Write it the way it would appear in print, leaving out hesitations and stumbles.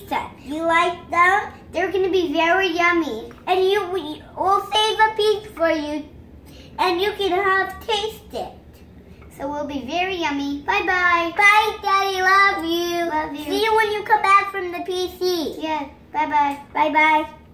pizza. You like them? They're going to be very yummy. And we'll save a piece for you. And you can taste it. So we'll be very yummy. Bye-bye. Bye, Daddy. Love you. Love you. See you when you come back from the PC. Yeah. Bye-bye. Bye-bye.